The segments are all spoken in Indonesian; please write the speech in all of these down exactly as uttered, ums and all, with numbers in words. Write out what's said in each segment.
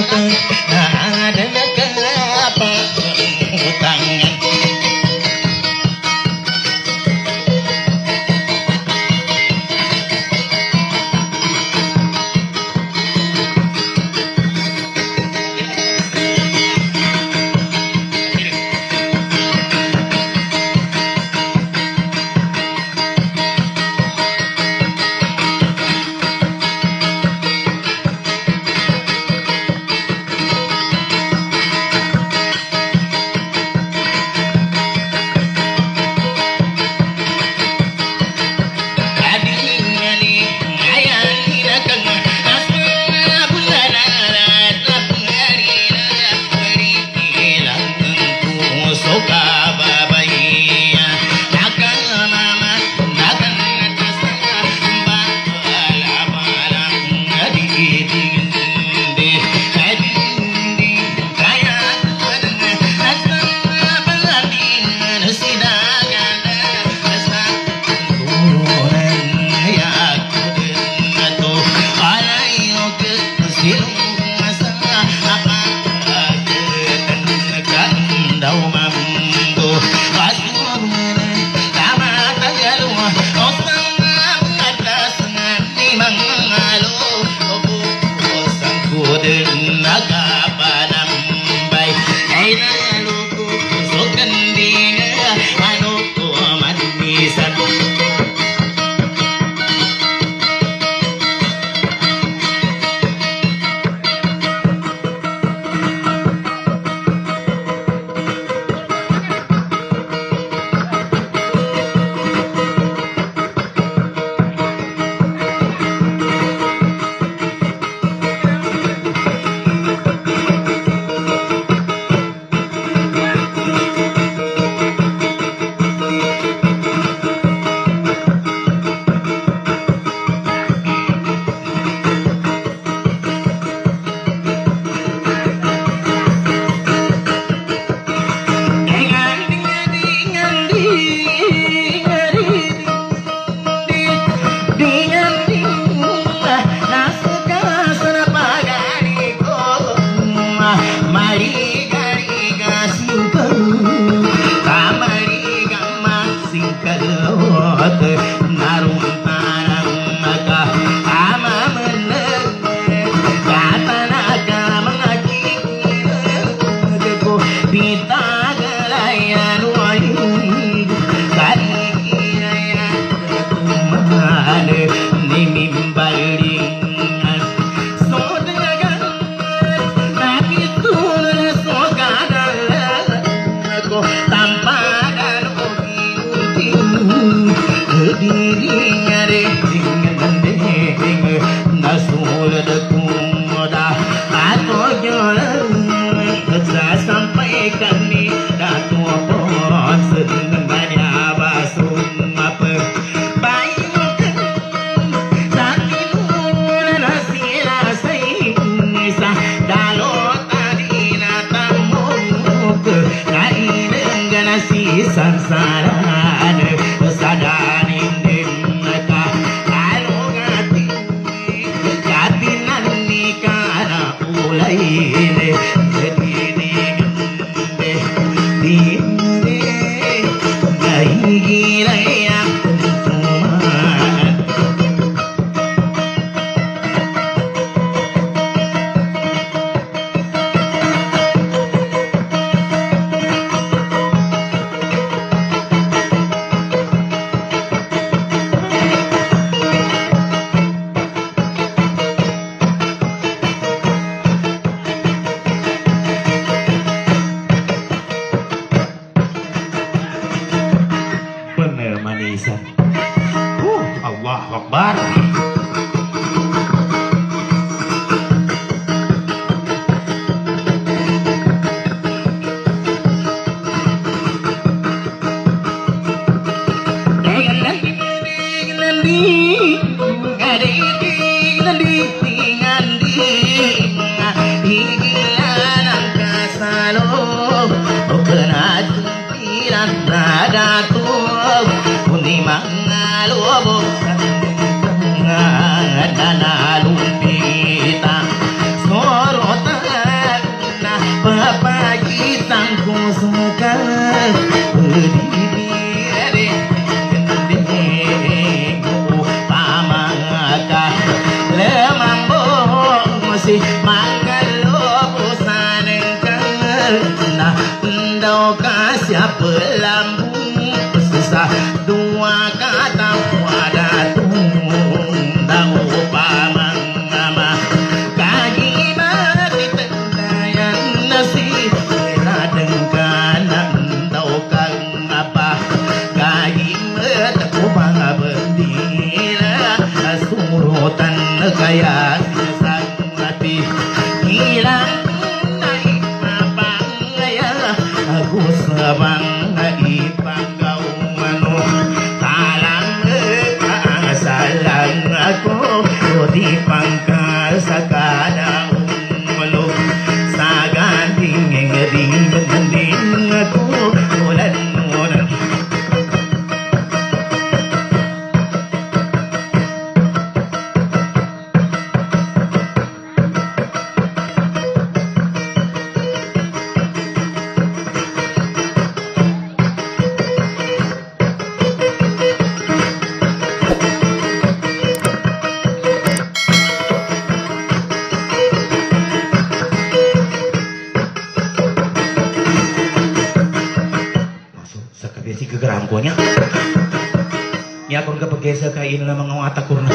Lumpita, Sorota lambung susah dua kata pada tundang upama nama kaji mati tendayan nasi radeng kanan tau kang apa kaji meteku bangga bendila surutan kaya sang mati hilang naik abang ya aku sebang ipang kau mano talang kasalang aku di pangkal sakada umalo sagan tingeng di mending aku ulan ulan gerangkonya ya kon kapagesa kay ino na mga watak kurna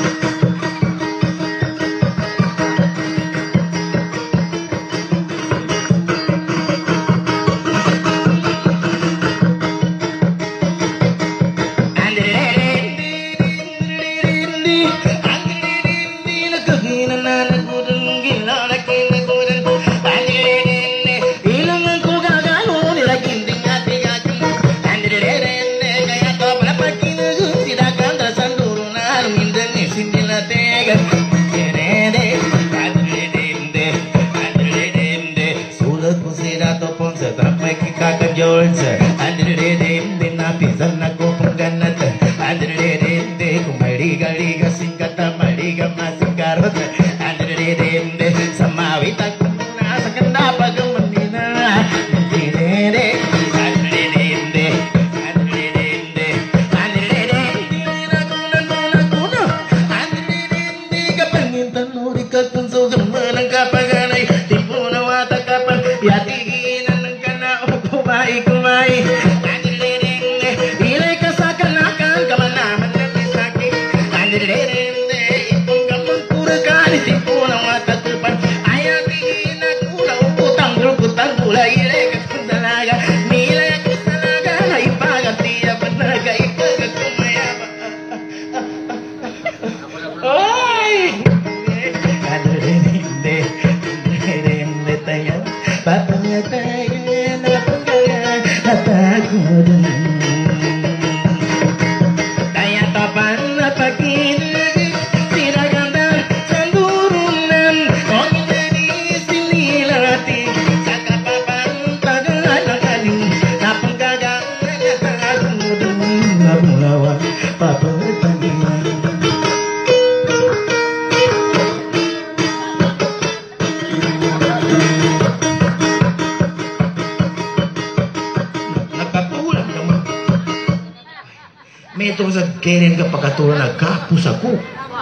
kenen ka pagkatulan nagkapus ako.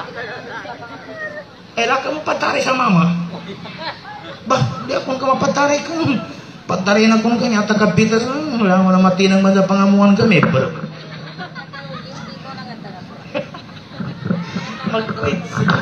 Eh, la ka mo patari sa mama. Bah, di akong ka mapatari ko. Patari na kong kanya, takapitas. Wala mo na matinang man sa pangamuhan kami. Pero, mag-quit siya.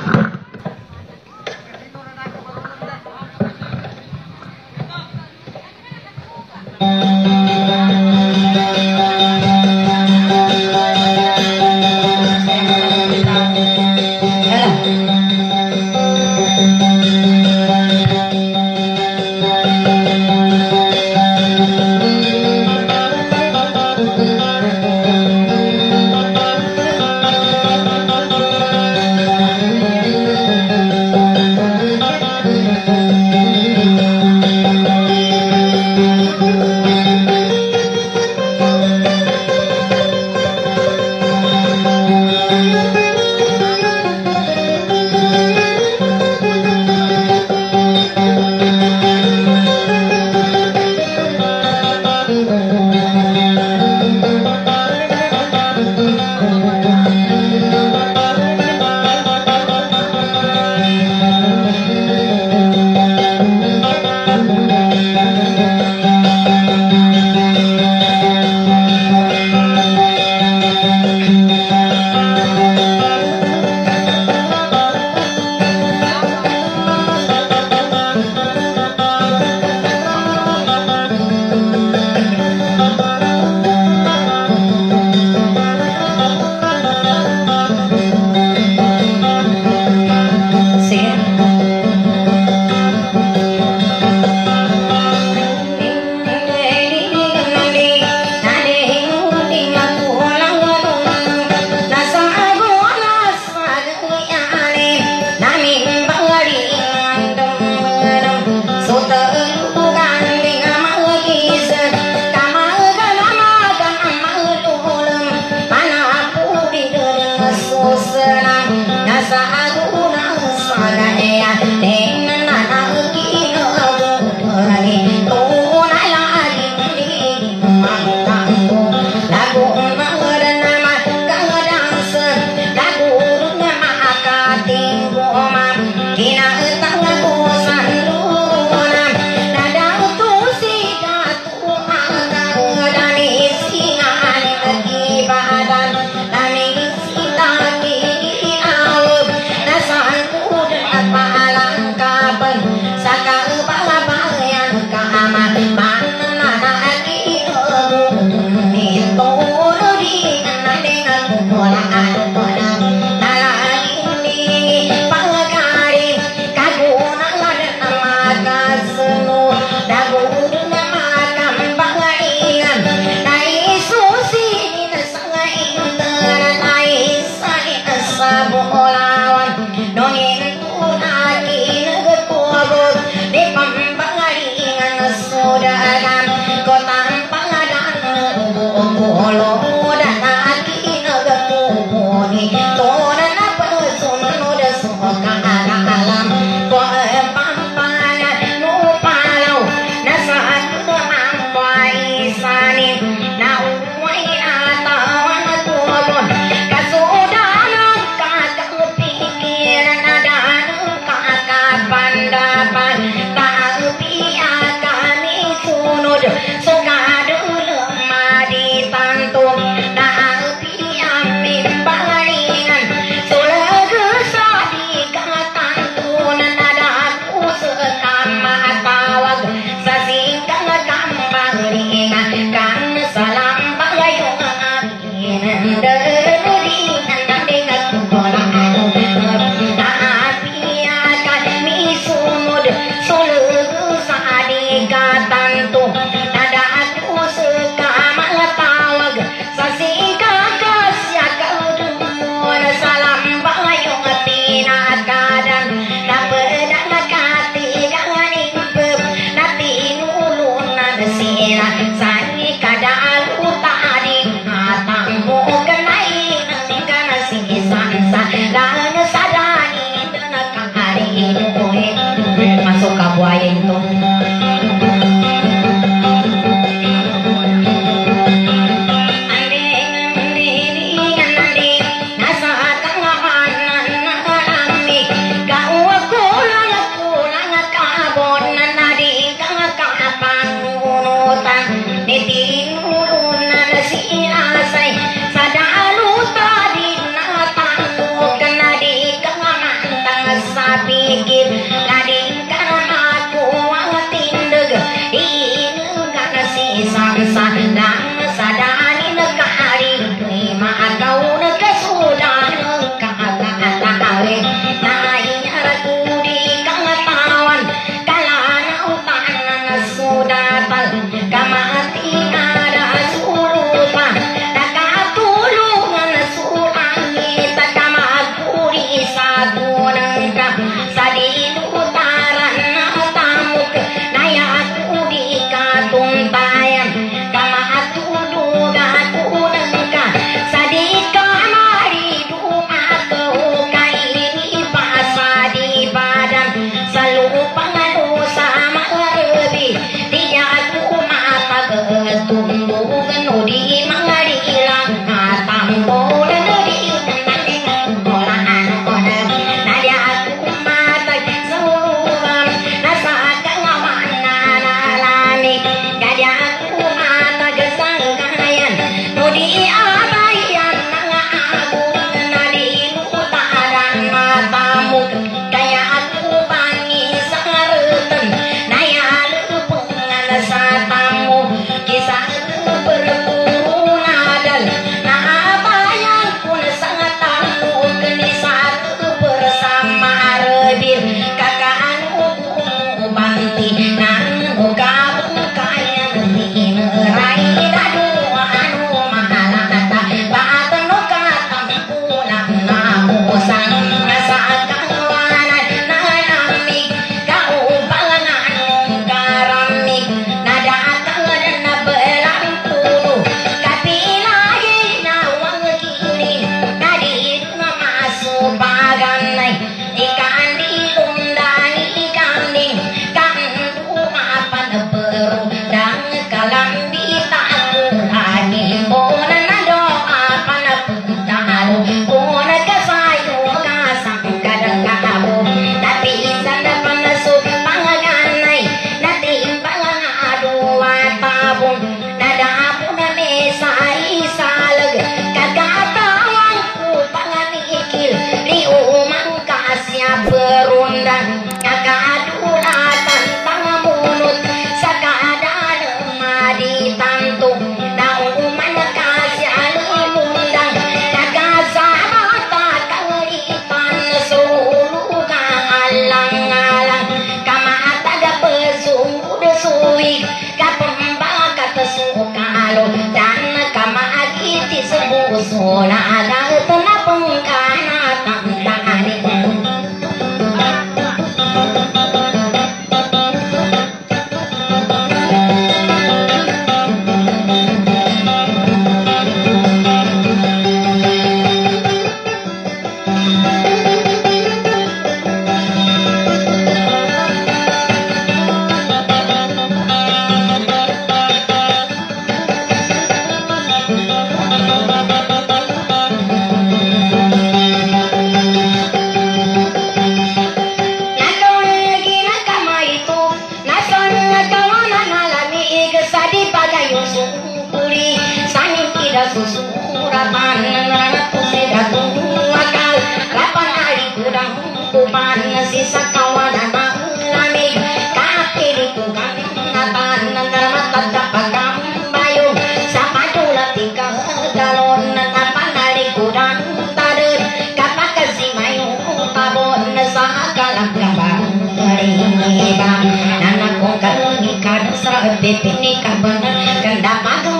di mangadilang tampo na di nang bolaan ko na nadi aku matag suram nasa kawaman na nalami kadi aku matag sangkayan no di abayan nang aku na di utaran matamu kaya aku bangi sarutan naya lupungan sa tamu kisah berburu nadal nah abayang pun sangat tamu kini satu bersama rebir kakaan uku banti nang buka bukanya nanti nerai dadu anu mahalata batan no katam pulang namu sang nasa kawanan nanami kau balangan karamik nada akal dan belang pulu tapi lagi nawang kini nadi masuk baganai ikan di lundan ikan ding kan mapan beru dan kalam di tahu lagi bona nado apan putalu bona kasayu kasang kadang kabu tapi sana panasuk panganai nanti imbalang adu tabung nada pun nesa isalag kagatawang ku panganikil liu mangkasya berundang kagadulatan tangamunut sakadana madi tantu nauman kasya limundang kagasabata kalipan seluruh alang-alang kamataga pesungud suwi kapembakat sukalo dan kamagiti sebusuna ada tenapengkana tangkani sisa kawanan lamig kapili ko kanatan namatagapagam bayong sa padulat ikaw galon na napanalikudan tadun kapag kasi mayong tabon sa kalagabang rinibang nanakong kalungikad sa pipinikaban kanda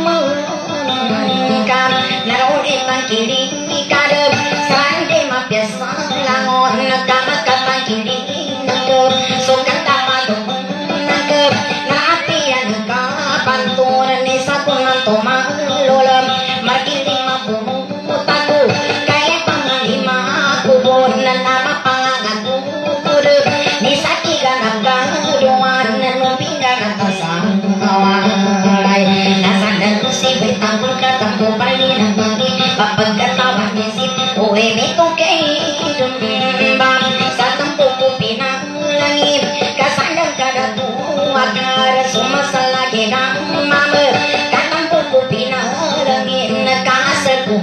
magamangkam naroon ibang kilikadab sandi mapyasa langon nagkamakatang kilikadab so kanda madumagab naapian kapantunan ni sa kunang tumalulam markiling mapumutago kaya pangalima kubon na namapangagan kudab ni sa kiganap kaduan na numpingan at asang kawalay nasandan ko si Betangkul katampo palinang magi papagkatawan nisip uwe metong kaidumban sa tampo ko pinalangin kasandang kadatuwag na sumasalagi ng mama katampo ko pinalangin kasal ko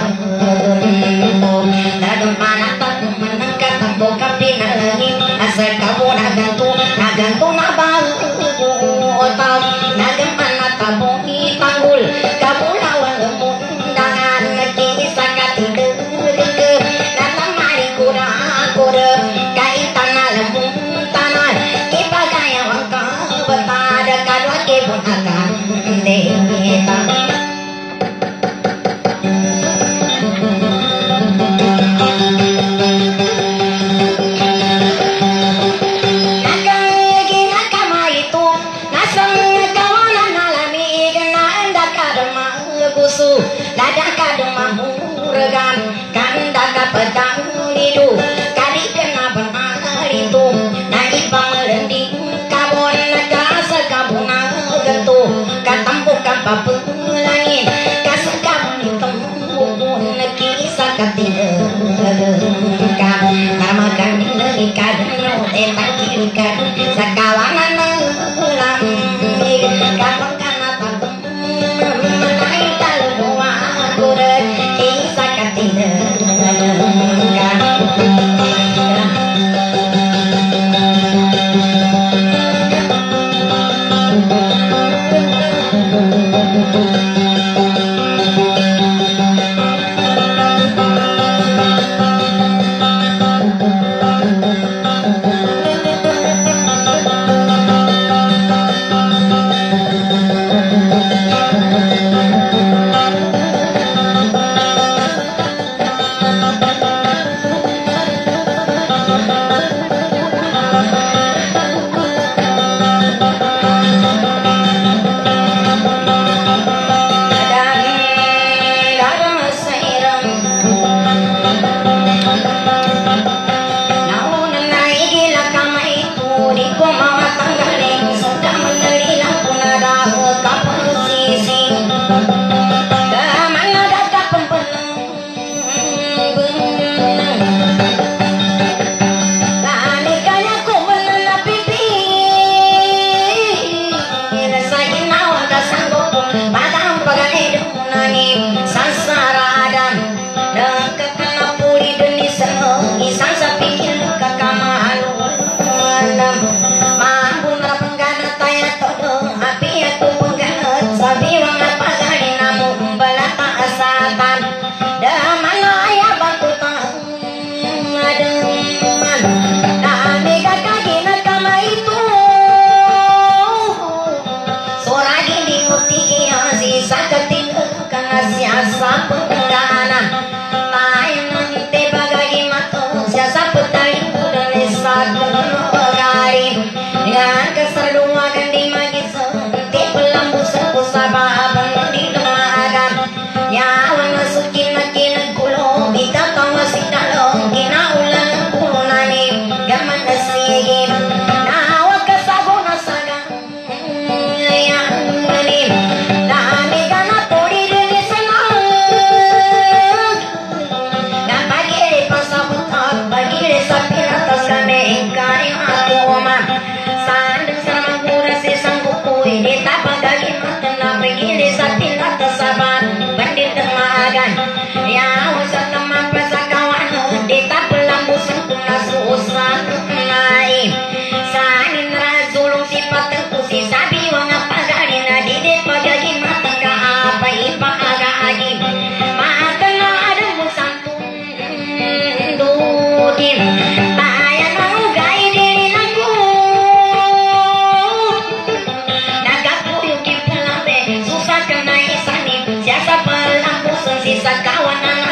harunto nadumanatan kuman ng katampo ka pinalangin asal ka po naganto naganto na bago nagaman na tabong itanggul kabulawang umundangan nagkisa katigag natamari ko na ako kaitan na lamuntanan ipagayawang kabatada kadwa kibunagan dehita lada kadang mahuragan kanda kapedang lidu kadi kena benar itu naik pamerending kabon nagasa kabuna gentu katampu kapapulangin sisa kawan anak